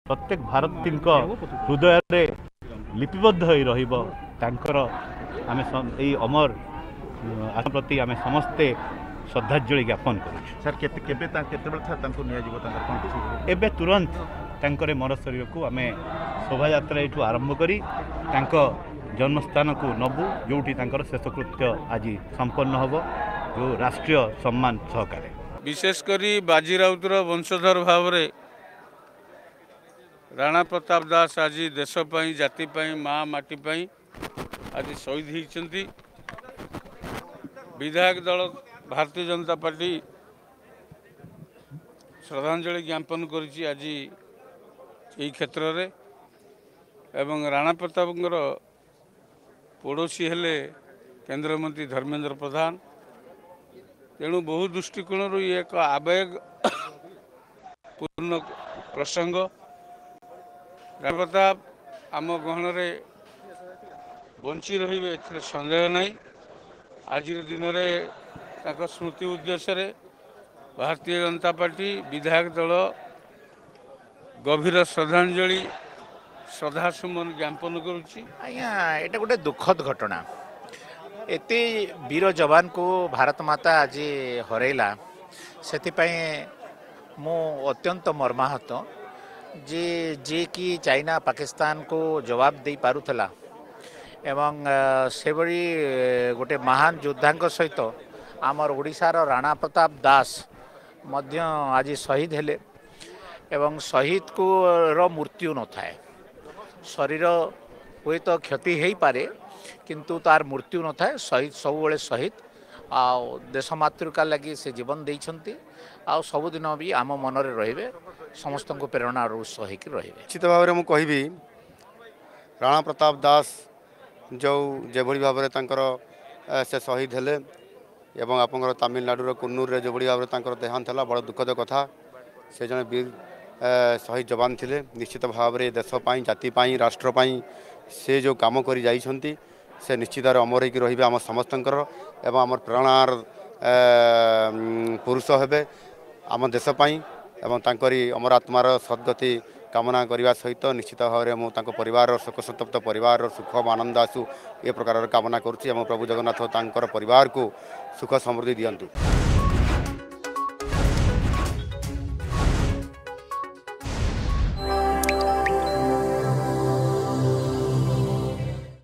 प्रत्येक भारतीय हृदय रे लिपिबद्ध होई रहिबो तांकर आमे अमर आत्म प्रति आमे समस्ते श्रद्धांजलि ज्ञापन करूँ। सर एबे तुरंत तांकर मर शरीर को आमे शोभा यात्रा एठू आरंभ करी तांको जन्मस्थान को नबू जोटी तांकर शेषकृत्य आज संपन्न होबो जो राष्ट्रीय सम्मान सहकारे। विशेषकर बाजीराउतर वंशधर भाव रे राणा प्रताप दास आज देशपाई जातिपाई माँ माटीपाई आज शहीद होती। विधायक दल भारतीय जनता पार्टी श्रद्धांजलि ज्ञापन करिछि आज यही क्षेत्र में। एवं राणा प्रताप पड़ोशी हेले केंद्र मंत्री धर्मेंद्र प्रधान। तेणु बहु दृष्टिकोण ये एक आवेग पूर्ण प्रसंग। राणा प्रताप आम गहन में बंची रे सन्देह नहीं। आज दिन में स्मृति उद्देश्य भारतीय जनता पार्टी विधायक दल गभीर श्रद्धांजलि श्रद्धासुमन ज्ञापन करुच्ची। आज्ञा एटा गोटे दुखद घटना। एते वीर जवान को भारत माता आज हरैला से मु अत्यंत मर्माहत जे कि चाइना पाकिस्तान को जवाब दे पारुथला एवं से बड़ी गोटे महान योद्धा सहित आमर ओडिशार राणा प्रताप दास मध्य आज शहीद हेले। एवं शहीद को मृत्यु न थाए। शरीर हुए तो क्षति हो पारे किंतु तार मृत्यु न थाए। शहीद सबुबले शहीद आ देश मातृका लगी से जीवन देइछंती आ सबुदिन भी आम मन रे रहिबे समस्त को प्रेरणा उत्स होकर रहिबे। निश्चित भाव में मुझे कहबी राणा प्रताप दास जो भाव में से शहीद हेले एवं आपंकर तमिलनाडु कूनूर जो भाव में देहांत है बड़ दुखद कथा। से जन वीर शहीद जवान थिले। निश्चित भाव में देशपाई जातिपाई राष्ट्रपाई से जो काम कर जाइछंती से निश्चित अमर होकर रहिबे आम समस्तंकर एवं आम प्रेरणार पुरुष हेबे आम देशपाई एवं तांकरी अमर आत्मार सद्गति कामना करने सहित निश्चित भाव में मुझे परिवार शोक संतप्त परिवार सुख आनंद आसू ए प्रकार कामना करुच्ची। प्रभु जगन्नाथ तांकर परिवार को सुख समृद्धि दियंतु।